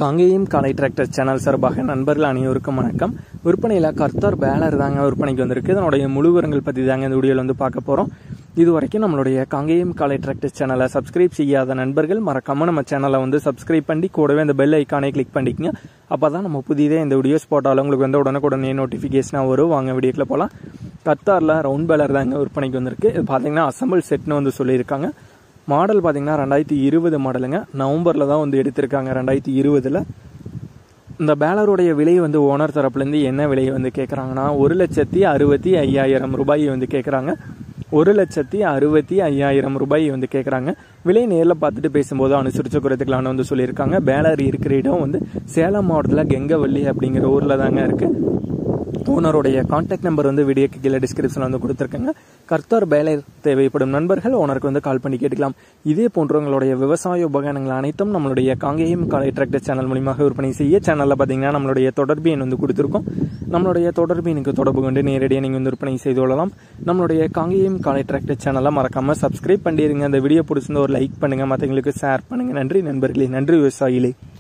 காங்கேயம் காலை tractor channel சார்பாக நண்பர்கள் அனைவருக்கும் வணக்கம். விற்பனையில் கர்த்தார் பேலர் தாங்க விற்பனைக்கு வந்திருக்கு. இதனுடைய முழு விவரங்கள் பற்றி தாங்க இந்த வீடியோவில் வந்து பார்க்க போகிறோம். இது வரைக்கும் நம்மளுடைய காங்கேயம் காலை டிராக்டர் சேனலை சப்ஸ்கிரைப் செய்யாத நண்பர்கள் மறக்காம நம்ம சேனலை வந்து சப்ஸ்கிரைப் பண்ணி கூடவே இந்த பெல் ஐக்கானை கிளிக் பண்ணிக்கங்க. அப்போ தான் நம்ம புதியதே இந்த வீடியோஸ் போட்டாலும் உங்களுக்கு வந்து உடனுக்குடனே நோட்டிஃபிகேஷனாக வரும். வாங்க வீடியோக்கில் போகலாம். கர்த்தாரில் ரவுண்ட் பேலர் தாங்க விற்பனைக்கு வந்திருக்கு. இது பார்த்தீங்கன்னா அசம்பிள் செட்னு வந்து சொல்லியிருக்காங்க. மாடல் பார்த்தீங்கன்னா 2020 மாடலுங்க. நவம்பரில் தான் வந்து எடுத்திருக்காங்க 2020. இந்த பேலருடைய விலை வந்து ஓனர் தரப்புலேருந்து என்ன விலையை வந்து கேட்குறாங்கன்னா 1,65,000 ரூபாயை வந்து கேட்குறாங்க. 1,65,000 ரூபாயை வந்து கேட்குறாங்க. விலை நேரில் பார்த்துட்டு பேசும்போது அனுசரித்து குறைத்துக்கலான்னு வந்து சொல்லியிருக்காங்க. பேலர் இருக்கிற இடம் வந்து சேலம் மாவட்டத்தில் கெங்கவள்ளி அப்படிங்கிற ஊரில் தாங்க இருக்குது. ஓனருடைய கான்டாக்ட் நம்பர் வந்து வீடியோக்கு கீழே டிஸ்கிரிப்ஷனில் வந்து கொடுத்துருக்கேங்க. கர்த்தார் பேலர் தேவைப்படும் நண்பர்கள் ஓனருக்கு வந்து கால் பண்ணி கேட்டுக்கலாம். இதே போன்றவங்களுடைய விவசாய உபகரணங்கள் அனைத்தும் நம்மளுடைய காங்கேயம் காலை டிராக்டர் சேனல் மூலியமாக விற்பனை செய்ய சேனலில் பார்த்தீங்கன்னா நம்மளுடைய தொடர்பு எண் வந்து கொடுத்துருக்கோம். நம்மளுடைய தொடர்பு எனக்கு தொடர்பு கொண்டு நேரடியாக நீங்கள் வந்து விற்பனை செய்து கொள்ளலாம். நம்மளுடைய காங்கேயம் காலை டிராக்டர் சேனலை மறக்காமல் சப்ஸ்கிரைப் பண்ணிடுங்க. அந்த வீடியோ பிடிச்சிருந்த ஒரு லைக் பண்ணுங்கள், மற்றவங்களுக்கு ஷேர் பண்ணுங்கள். நன்றி நண்பர்களே, நன்றி விவசாயிகளே.